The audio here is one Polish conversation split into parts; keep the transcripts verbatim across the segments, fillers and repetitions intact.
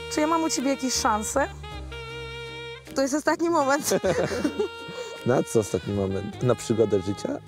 Czy ja mam u ciebie jakieś szanse? To jest ostatni moment. Na co ostatni moment? Na przygodę życia?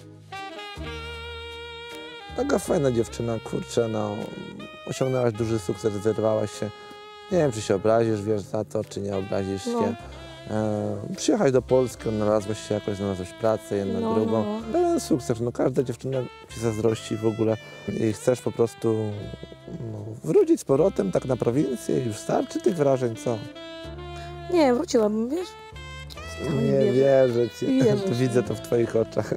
Taka fajna dziewczyna, kurczę, no, osiągnęłaś duży sukces, wyrwałaś się. Nie wiem, czy się obrazisz, wiesz, za to, czy nie obrazisz No. się. E, przyjechałeś do Polski, znalazłeś się jakoś, znalazłeś pracę, jedna, No, drugą. no. Pełen sukces, no każda dziewczyna ci zazdrości w ogóle i chcesz po prostu no, wrócić z powrotem tak na prowincję i już starczy tych wrażeń, co? Nie, wróciłabym, wiesz? Nie, nie wierzę. wierzę ci, Wierzę ci. widzę to w twoich oczach.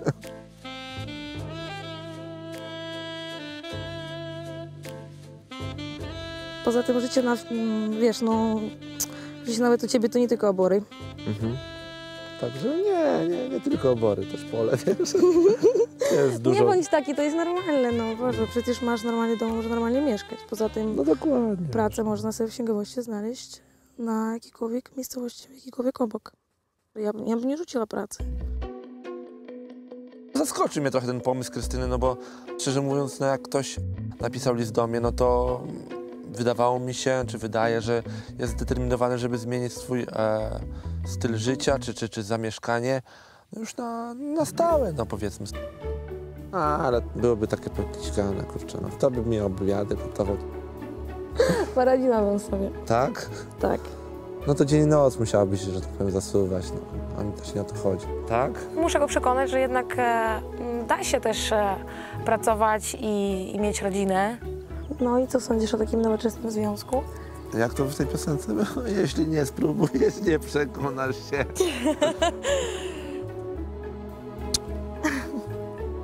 Poza tym życie na, wiesz, no, życie nawet u ciebie to nie tylko obory. Mhm. Także nie, nie, nie tylko obory, też pole, wiesz. Jest dużo. Nie bądź taki, to jest normalne, no Boże, przecież masz normalnie dom, możesz normalnie mieszkać. Poza tym No dokładnie. pracę można sobie w księgowości znaleźć na jakiejkolwiek miejscowości, jakikolwiek obok. Ja, ja bym nie rzuciła pracy. Zaskoczy mnie trochę ten pomysł Krystyny, no bo szczerze mówiąc, no jak ktoś napisał list do mnie, no to wydawało mi się, czy wydaje, że jest zdeterminowany, żeby zmienić swój e, styl życia, czy, czy, czy zamieszkanie no już na, na stałe, no powiedzmy. A, ale byłoby takie pokiśkane, kurczę, no to by mi obiady gotował. Poradziłabym sobie. Tak? Tak. No to dzień i noc musiałabyś, że tak powiem, zasuwać, no. A mi też nie o to chodzi. Tak? Muszę go przekonać, że jednak e, da się też e, pracować i, i mieć rodzinę. No i co sądzisz o takim nowoczesnym związku? Jak to w tej piosence było? Jeśli nie spróbujesz, nie przekonasz się.